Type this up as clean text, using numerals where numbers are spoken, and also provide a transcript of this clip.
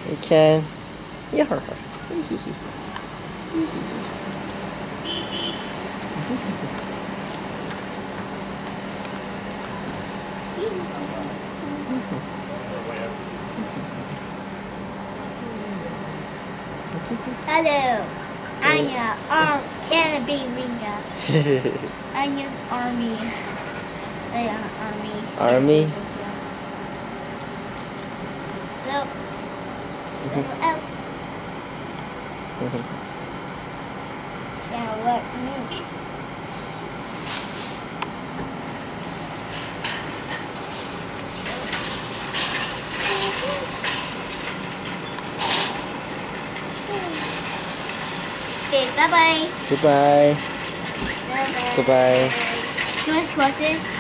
You can. Yeah. Hello, I'm Canopy Ranger. I'm an army. Army? So else can let me. Okay, bye-bye. Goodbye. Bye-bye. Goodbye. You want to cross it?